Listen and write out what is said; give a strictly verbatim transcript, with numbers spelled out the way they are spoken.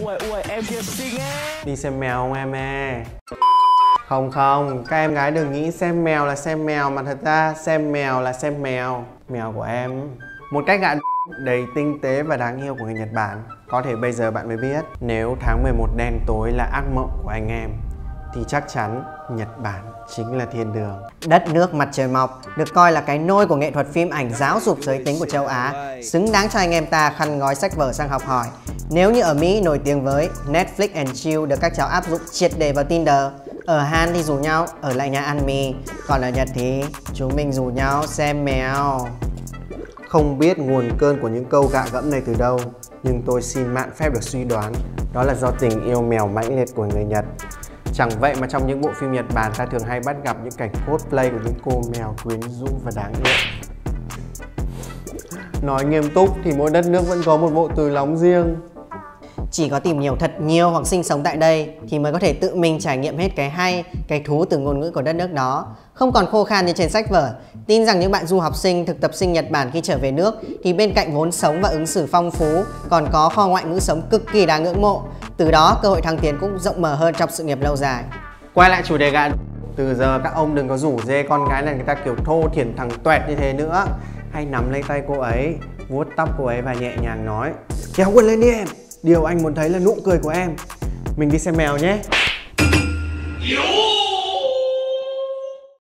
Ui ui em kia xinh ấy. Đi xem mèo không em ê? Không không, các em gái đừng nghĩ xem mèo là xem mèo, mà thật ra xem mèo là xem mèo. Mèo của em. Một cách gạ đầy tinh tế và đáng yêu của người Nhật Bản. Có thể bây giờ bạn mới biết, nếu tháng mười một đen tối là ác mộng của anh em thì chắc chắn Nhật Bản chính là thiên đường. Đất nước mặt trời mọc được coi là cái nôi của nghệ thuật phim ảnh giáo dục giới tính của châu Á, xứng đáng cho anh em ta khăn gói sách vở sang học hỏi. Nếu như ở Mỹ nổi tiếng với Netflix and Chill được các cháu áp dụng triệt để vào Tinder, ở Hàn thì rủ nhau ở lại nhà ăn mì, còn ở Nhật thì chúng mình rủ nhau xem mèo. Không biết nguồn cơn của những câu gạ gẫm này từ đâu, nhưng tôi xin mạn phép được suy đoán đó là do tình yêu mèo mãnh liệt của người Nhật. Chẳng vậy mà trong những bộ phim Nhật Bản ta thường hay bắt gặp những cảnh cosplay của những cô mèo quyến rũ và đáng yêu. Nói nghiêm túc thì mỗi đất nước vẫn có một bộ từ lóng riêng. Chỉ có tìm hiểu thật nhiều hoặc sinh sống tại đây thì mới có thể tự mình trải nghiệm hết cái hay, cái thú từ ngôn ngữ của đất nước đó. Không còn khô khan như trên sách vở. Tin rằng những bạn du học sinh, thực tập sinh Nhật Bản khi trở về nước thì bên cạnh vốn sống và ứng xử phong phú còn có kho ngoại ngữ sống cực kỳ đáng ngưỡng mộ. Từ đó cơ hội thăng tiến cũng rộng mở hơn trong sự nghiệp lâu dài. Quay lại chủ đề gạ, từ giờ các ông đừng có rủ dê con gái này người ta kiểu thô thiển thẳng toẹt như thế nữa. Hãy nắm lấy tay cô ấy, vuốt tóc cô ấy và nhẹ nhàng nói: kéo quần lên đi em, điều anh muốn thấy là nụ cười của em. Mình đi xem mèo nhé.